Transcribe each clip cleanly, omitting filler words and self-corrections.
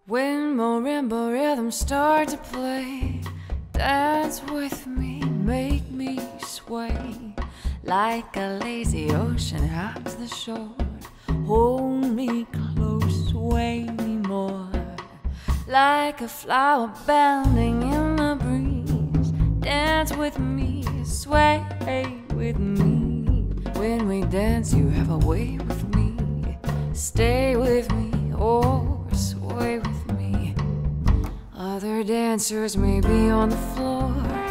When marimba rhythms start to play, dance with me, make me sway. Like a lazy ocean out to the shore, hold me close, sway me more. Like a flower bending in the breeze, dance with me, sway with me. When we dance you have a way with me, stay with me or sway with me. Other dancers may be on the floor,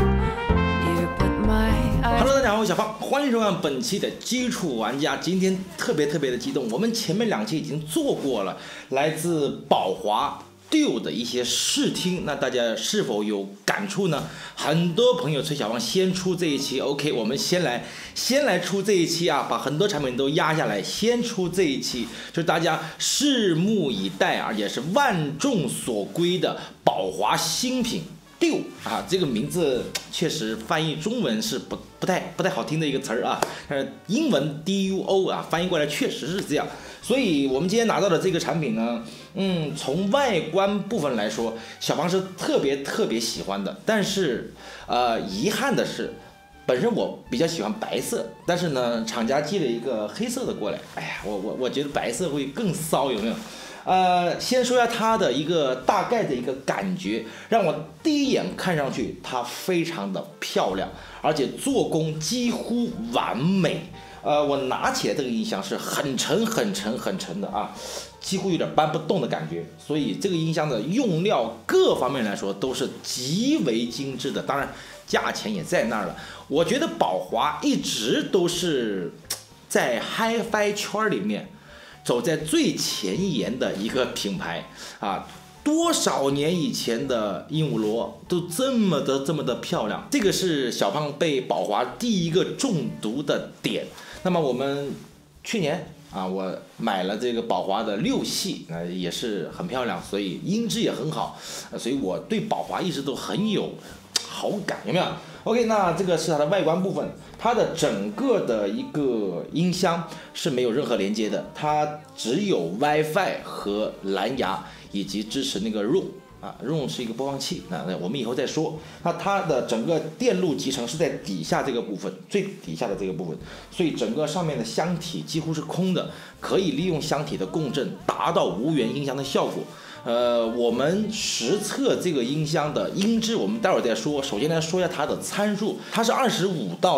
dear, but my eyes... Hello， 大家好，我是小胖，欢迎收看本期的基础玩家。今天特别的激动，我们前面2期已经做过了来自宝华 Duo 的一些试听，那大家是否有感触呢？很多朋友催小胖先出这一期 ，OK， 我们先来出这一期啊，把很多产品都压下来，先出这一期，就是大家拭目以待，而且是万众所归的宝华新品 Duo 啊，这个名字确实翻译中文是不太好听的一个词儿啊，英文 DUO 啊，翻译过来确实是这样。所以我们今天拿到的这个产品呢，从外观部分来说，小胖是特别喜欢的。但是，遗憾的是，本身我比较喜欢白色，但是呢，厂家寄了一个黑色的过来。哎呀，我觉得白色会更骚，有没有？先说一下它的一个大概的一个感觉，让我第一眼看上去它非常的漂亮，而且做工几乎完美。我拿起来这个音箱是很沉的啊，几乎有点搬不动的感觉，所以这个音箱的用料各方面来说都是极为精致的，当然价钱也在那儿了。我觉得宝华一直都是在 Hi-Fi 圈里面走在最前沿的一个品牌啊。多少年以前的鹦鹉螺都这么的漂亮，这个是小胖被宝华第一个中毒的点。那么我们去年啊，我买了这个宝华的6系，也是很漂亮，所以音质也很好，所以我对宝华一直都很有好感，有没有 ？OK， 那这个是它的外观部分，它的整个的一个音箱是没有任何连接的，它只有 WiFi 和蓝牙。以及支持那个 ROM 啊 ，ROM 是一个播放器，那我们以后再说。那它的整个电路集成是在底下这个部分，最底下的这个部分，所以整个上面的箱体几乎是空的，可以利用箱体的共振达到无源音箱的效果。我们实测这个音箱的音质，我们待会儿再说。首先来说一下它的参数，它是25到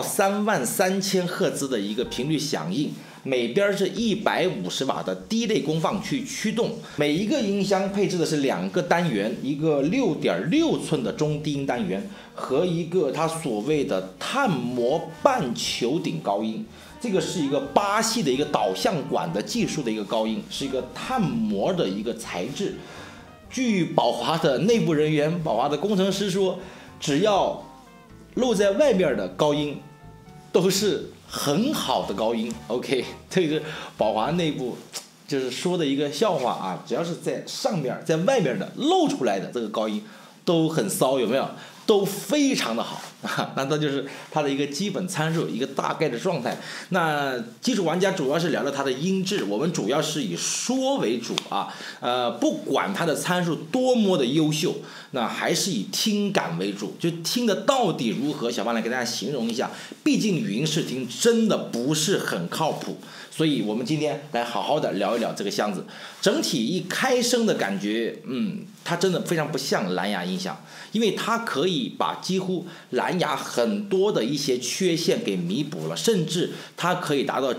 33000赫兹的一个频率响应。每边是150瓦的低类功放去驱动，每一个音箱配置的是2个单元，一个6.6寸的中低音单元和一个它所谓的碳膜半球顶高音，这个是一个巴西的一个导向管的技术的一个高音，是一个碳膜的一个材质。据宝华的内部人员、宝华的工程师说，只要露在外面的高音都是很好的高音 ，OK， 这个是宝华内部就是说的一个笑话啊，只要是在上面、在外面的露出来的这个高音都很骚，有没有？都非常的好啊，那这就是它的一个基本参数，一个大概的状态。那基础玩家主要是聊聊它的音质，我们主要是以说为主啊。不管它的参数多么的优秀，那还是以听感为主，就听的到底如何，小胖来给大家形容一下。毕竟语音视听真的不是很靠谱，所以我们今天来好好的聊一聊这个箱子。整体一开声的感觉，它真的非常不像蓝牙音响，因为它可以把几乎蓝牙很多的一些缺陷给弥补了，甚至它可以达到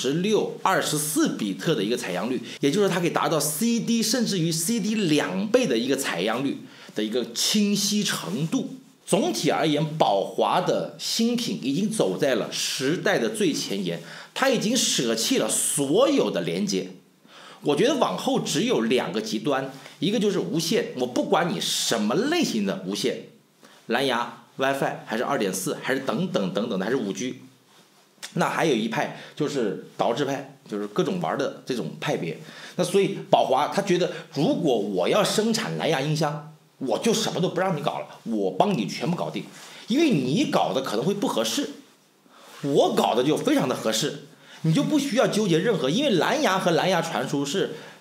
96/24比特的一个采样率，也就是它可以达到 CD 甚至于 CD 2倍的一个采样率的一个清晰程度。总体而言，宝华的新品已经走在了时代的最前沿，它已经舍弃了所有的连接。我觉得往后只有2个极端，一个就是无线，我不管你什么类型的无线，蓝牙、WiFi 还是2.4，还是等等的，还是5G。那还有一派就是导致派，就是各种玩的这种派别。那所以宝华他觉得，如果我要生产蓝牙音箱，我就什么都不让你搞了，我帮你全部搞定，因为你搞的可能会不合适，我搞的就非常的合适。你就不需要纠结任何，因为蓝牙和蓝牙传输是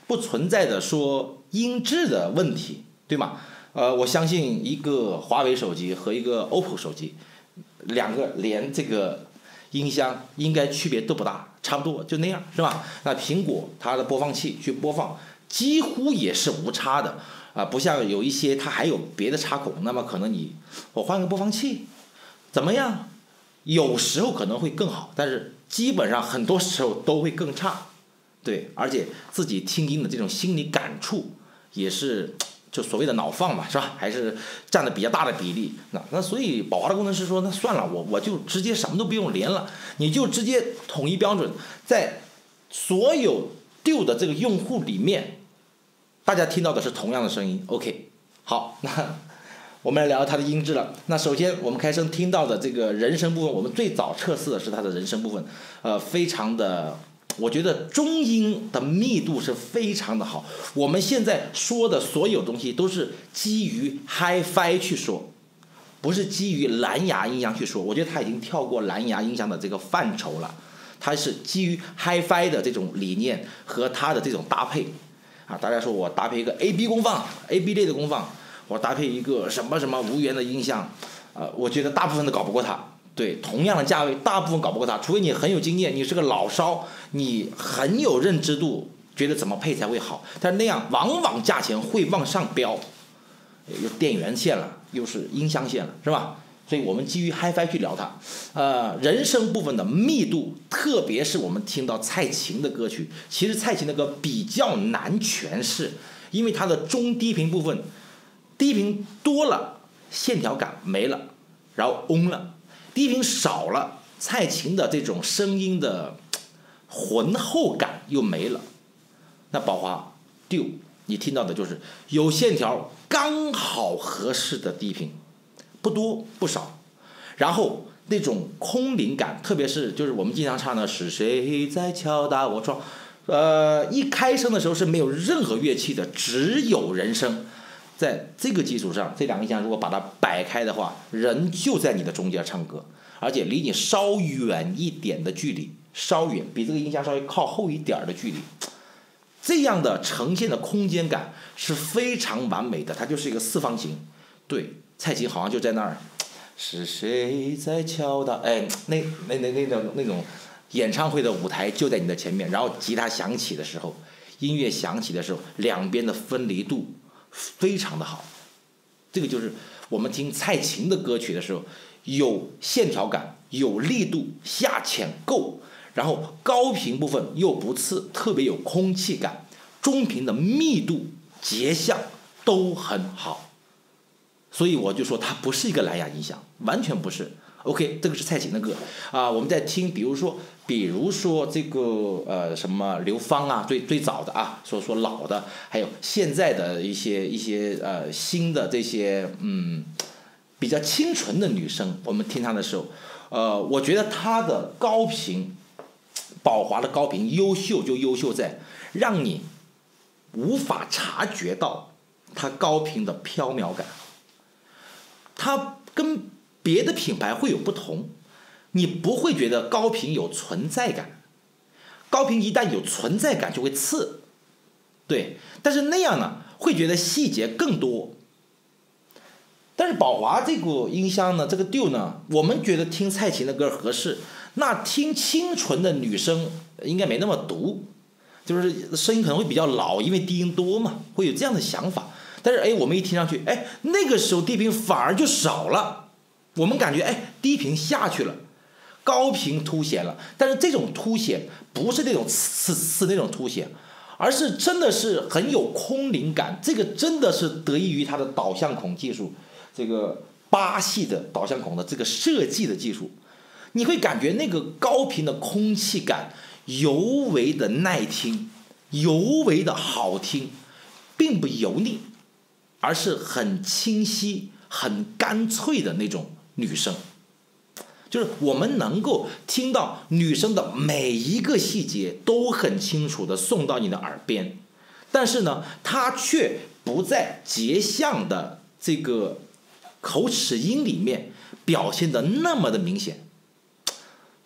不存在的说音质的问题，对吗？我相信一个华为手机和一个 OPPO 手机，两个连这个音箱应该区别都不大，差不多就那样，是吧？那苹果它的播放器去播放几乎也是无差的不像有一些它还有别的插孔，那么可能我换个播放器怎么样？有时候可能会更好，但是基本上很多时候都会更差。对，而且自己听音的这种心理感触也是就所谓的脑放嘛，是吧？还是占的比较大的比例。那所以宝华的工程师说，那算了，我就直接什么都不用连了，你就直接统一标准，在所有 Duo 的这个用户里面，大家听到的是同样的声音。OK， 好，那我们来聊它的音质了。那首先我们开声听到的这个人声部分，我们最早测试的是它的人声部分，非常的。我觉得中音的密度是非常的好。我们现在说的所有东西都是基于 Hi-Fi 去说，不是基于蓝牙音箱去说。我觉得它已经跳过蓝牙音箱的这个范畴了，它是基于 Hi-Fi 的这种理念和它的这种搭配大家说我搭配一个 AB 功放 AB 类的功放，我搭配一个什么什么无源的音箱我觉得大部分都搞不过它。对，同样的价位，大部分搞不过它，除非你很有经验，你是个老烧，你很有认知度，觉得怎么配才会好。但是那样往往价钱会往上飙，又电源线了，又是音箱线了，是吧？所以我们基于 Hi-Fi 去聊它。人声部分的密度，特别是我们听到蔡琴的歌曲，其实蔡琴的歌比较难诠释，因为它的中低频部分，低频多了，线条感没了，然后嗡了。低频少了，蔡琴的这种声音的浑厚感又没了。那宝华 Duo 你听到的就是有线条刚好合适的低频，不多不少，然后那种空灵感，特别是就是我们经常唱的是谁在敲打我窗，一开声的时候是没有任何乐器的，只有人声。在这个基础上，这两个音箱如果把它摆开的话，人就在你的中间唱歌，而且离你稍远一点的距离，稍远比这个音箱稍微靠后一点的距离，这样的呈现的空间感是非常完美的。它就是一个四方形。对，蔡琴好像就在那儿，是谁在敲打？哎，那种演唱会的舞台就在你的前面，然后吉他响起的时候，音乐响起的时候，两边的分离度非常的好。这个就是我们听蔡琴的歌曲的时候，有线条感，有力度，下潜够，然后高频部分又不次，特别有空气感，中频的密度结像都很好。所以我就说它不是一个蓝牙音响，完全不是。OK， 这个是蔡琴的歌我们在听，比如说这个什么刘芳啊，最早的说老的，还有现在的一些新的这些比较清纯的女生，我们听她的时候，我觉得她的高频，宝华的高频优秀就优秀在让你无法察觉到它高频的飘渺感，它跟别的品牌会有不同，你不会觉得高频有存在感，高频一旦有存在感就会刺，对，但是那样呢会觉得细节更多。但是宝华这个音箱呢，这个 Duo 呢，我们觉得听蔡琴的歌合适，那听清纯的女生应该没那么毒，就是声音可能会比较老，因为低音多嘛，会有这样的想法。但是我们一听上去，那个时候低频反而就少了。我们感觉低频下去了，高频凸显了，但是这种凸显不是那种呲那种凸显，而是真的是很有空灵感。这个真的是得益于它的导向孔技术，这个巴系的导向孔的这个设计的技术，你会感觉那个高频的空气感尤为的耐听，尤为的好听，并不油腻，而是很清晰很干脆的那种女生，就是我们能够听到女生的每一个细节都很清楚的送到你的耳边，但是呢，它却不在结像的这个口齿音里面表现的那么的明显。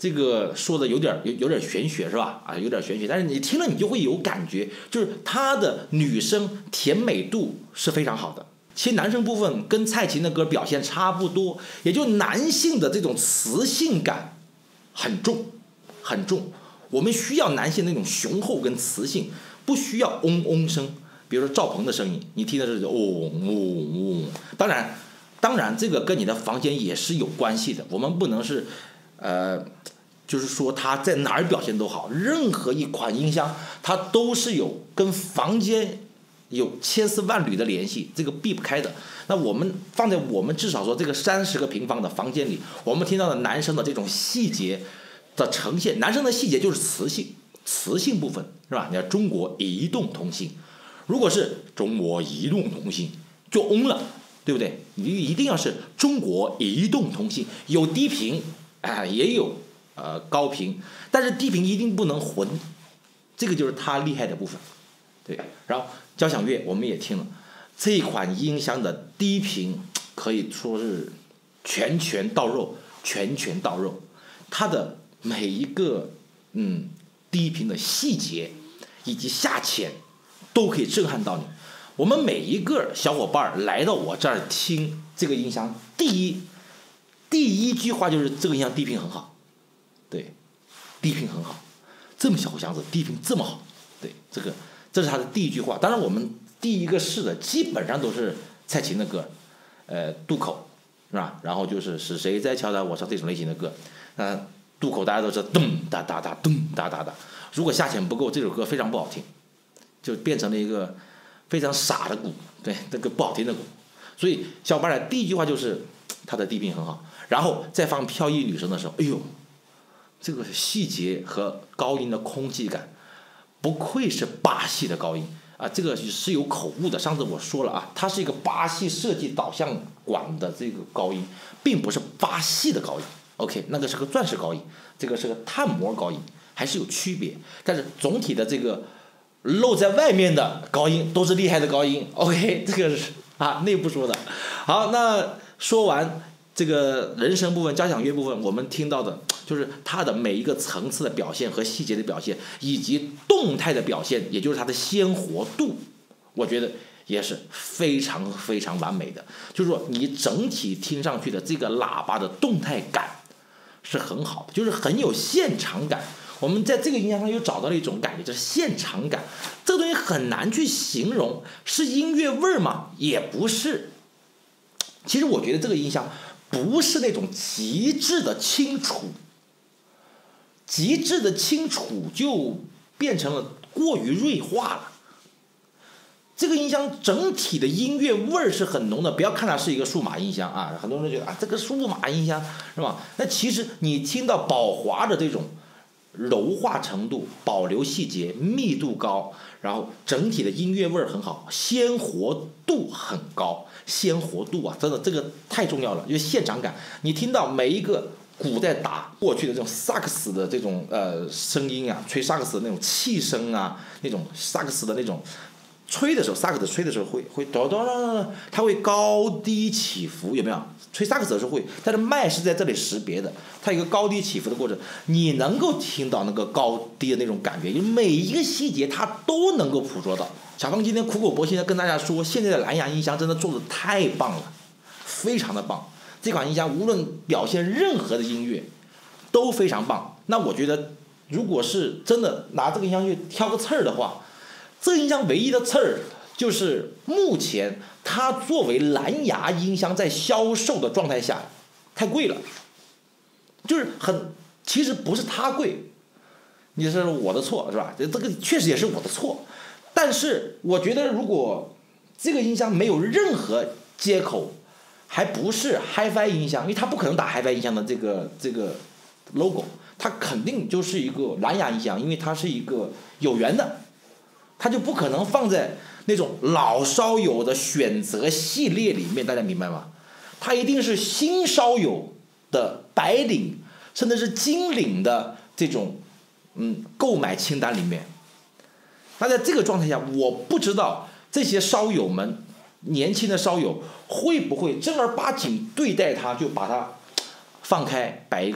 这个说的有点玄学是吧？啊，有点玄学，但是你听了你就会有感觉，就是他的女声甜美度是非常好的。其实男生部分跟蔡琴的歌表现差不多，也就男性的这种磁性感很重很重。我们需要男性那种雄厚跟磁性，不需要嗡嗡声。比如说赵鹏的声音，你听的是嗡嗡嗡。当然这个跟你的房间也是有关系的。我们不能是就是说他在哪儿表现都好，任何一款音箱它都是有跟房间有千丝万缕的联系，这个避不开的。那我们放在我们至少说这个30个平方的房间里，我们听到的男生的这种细节的呈现，男生的细节就是磁性部分是吧？你看中国移动通信，如果是中国移动通信就嗡了，对不对？你一定要是中国移动通信，有低频也有高频，但是低频一定不能混，这个就是他厉害的部分。对，然后交响乐我们也听了，这一款音箱的低频可以说是拳拳到肉，它的每一个低频的细节以及下潜都可以震撼到你。我们每一个小伙伴来到我这儿听这个音箱，第一句话就是这个音箱低频很好，对，低频很好，这么小个箱子低频这么好，对，这是他的第一句话。当然我们第一个试的基本上都是蔡琴的歌，渡口是吧？然后就是是谁在敲打我唱这种类型的歌，渡口大家都知道咚哒哒哒咚哒哒哒，如果下潜不够，这首歌非常不好听，就变成了一个非常傻的鼓，对，那个不好听的鼓。所以小伙伴的第一句话就是他的低频很好，然后再放飘逸女声的时候，哎呦，这个细节和高音的空气感，不愧是巴西的高音啊！这个是有口误的，上次我说了啊，它是一个巴西设计导向管的这个高音，并不是巴西的高音。OK， 那个是个钻石高音，这个是个碳膜高音，还是有区别。但是总体的这个露在外面的高音都是厉害的高音。OK， 这个是内部说的。好，那说完这个人声部分、交响乐部分，我们听到的就是它的每一个层次的表现和细节的表现，以及动态的表现，也就是它的鲜活度，我觉得也是非常非常完美的。就是说，你整体听上去的这个喇叭的动态感是很好的，就是很有现场感。我们在这个音箱上又找到了一种感觉，就是现场感。这个东西很难去形容，是音乐味吗？也不是。其实我觉得这个音箱不是那种极致的清楚，极致的清楚就变成了过于锐化了。这个音箱整体的音乐味儿是很浓的，不要看它是一个数码音箱啊，很多人觉得这个数码音箱是吧？那其实你听到宝华的这种柔化程度、保留细节、密度高，然后整体的音乐味儿很好，鲜活度很高。鲜活度真的这个太重要了，因为现场感，你听到每一个鼓在打过去的这种萨克斯的这种声音啊，吹萨克斯的那种气声啊，那种萨克斯的那种吹的时候，萨克斯吹的时候会咚咚咚，它会高低起伏，有没有？吹萨克斯的时候会，但是麦是在这里识别的，它有一个高低起伏的过程，你能够听到那个高低的那种感觉，因为每一个细节它都能够捕捉到。小芳今天苦口婆心的跟大家说，现在的蓝牙音箱真的做的太棒了，非常的棒。这款音箱无论表现任何的音乐都非常棒。那我觉得，如果是真的拿这个音箱去挑个刺儿的话，这个音箱唯一的刺儿就是目前它作为蓝牙音箱在销售的状态下太贵了，就是其实不是它贵，你是我的错是吧？这个确实也是我的错。但是我觉得，如果这个音箱没有任何接口，还不是 HiFi 音箱，因为它不可能打 HiFi 音箱的这个 logo， 它肯定就是一个蓝牙音箱，因为它是一个有源的，它就不可能放在那种老烧友的选择系列里面，大家明白吗？它一定是新烧友的白领甚至是金领的这种购买清单里面。那在这个状态下，我不知道这些烧友们，年轻的烧友会不会正儿八经对待它，就把它放开，摆一个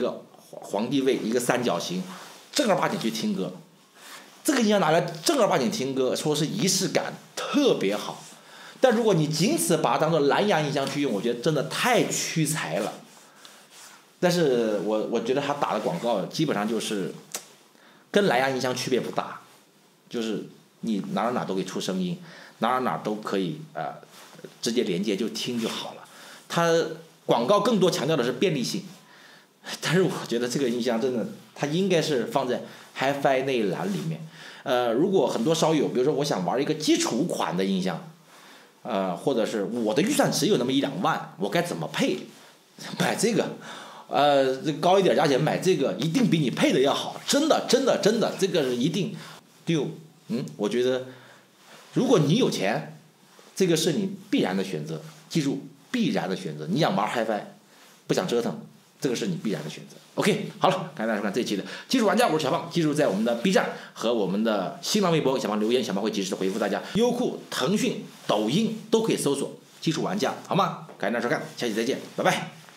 皇帝位一个三角形，正儿八经去听歌。这个音箱拿来正儿八经听歌，说是仪式感特别好。但如果你仅此把它当做蓝牙音箱去用，我觉得真的太屈才了。但是我觉得他打的广告基本上就是跟蓝牙音箱区别不大，就是你哪都可以出声音，哪都可以直接连接就听就好了。它广告更多强调的是便利性，但是我觉得这个音箱真的它应该是放在 HiFi 那一栏里面。如果很多烧友，比如说我想玩一个基础款的音箱，或者是我的预算只有那么1-2万，我该怎么配？买这个，高一点价钱买这个一定比你配的要好，真的，这个是一定。我觉得如果你有钱，这个是你必然的选择，记住必然的选择。你想玩 HiFi， 不想折腾，这个是你必然的选择。OK， 好了，感谢大家收看这一期的技术玩家，我是小胖。记住在我们的 B 站和我们的新浪微博给小胖留言，小胖会及时的回复大家。优酷、腾讯、抖音都可以搜索技术玩家，好吗？感谢大家收看，下期再见，拜拜。